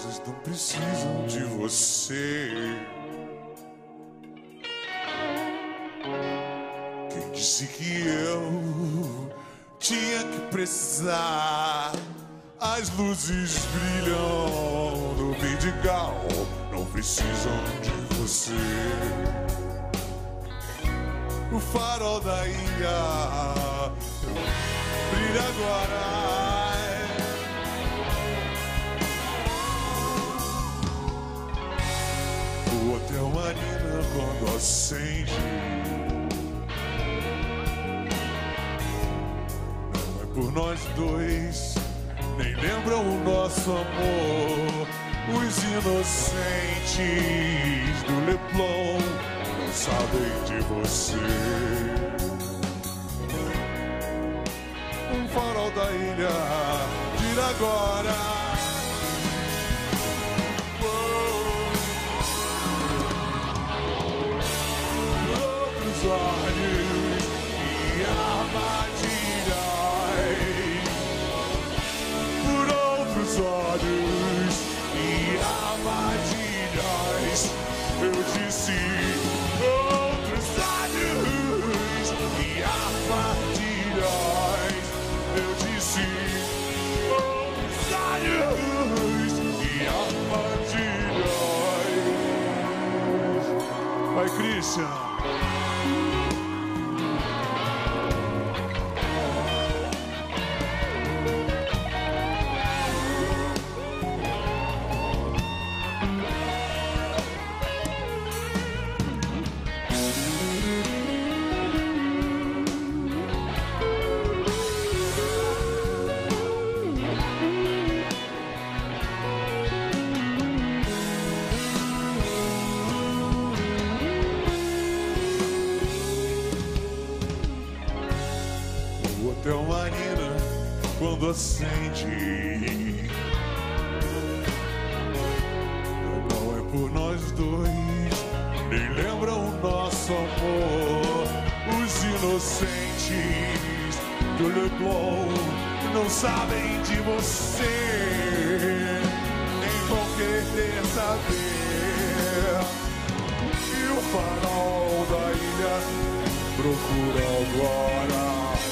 outros não precisam de você. Quem disse que eu tinha que precisar? As luzes brilham no Vidigal, não precisam de você. O farol da ilha brilha agora. O Hotel Marina quando acende, não é por nós dois, nem lembram o nosso amor. Os inocentes do Leblon não sabem de você. Um farol da ilha gira agora. Outros olhos e armadilhas. Por outros olhos e armadilhas. Eu disse outros olhos e armadilhas. Eu disse outros olhos e armadilhas. Vai, Christian. O Hotel Marina quando acende, não é por nós dois, nem lembra o nosso amor. Os inocentes do Leblon não sabem de você, nem vão querer saber. E o farol da ilha procura agora.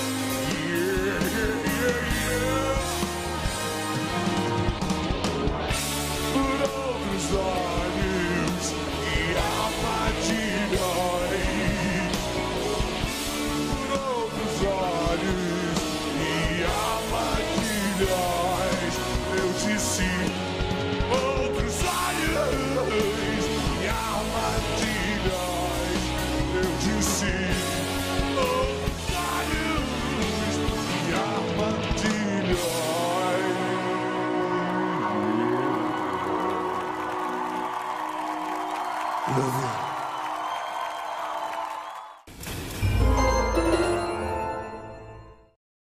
Por outros olhos e armadilhas. Por outros olhos e armadilhas. Eu disse outros olhos e armadilhas. Eu disse outros olhos e armadilhas. Love you.